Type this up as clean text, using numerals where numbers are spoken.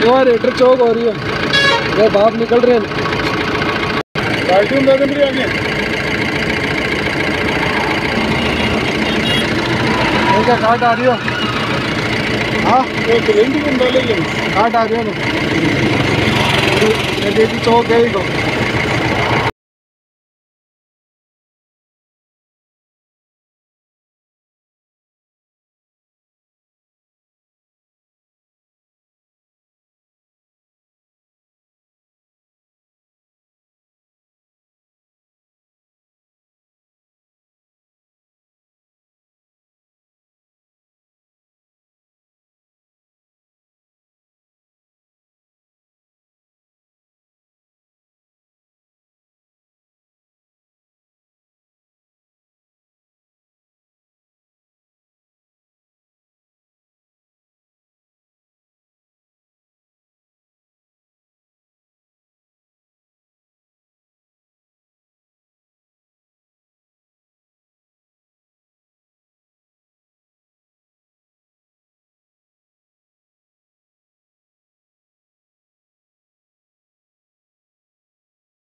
वो रेटर चौक हो रही है, वो बाप निकल रहे हैं। कार्टून दादा मेरे आगे क्या काट आ रही हो? हाँ वो ट्रेन भी बंदा ले काट आ रही हो तो चौक है ही को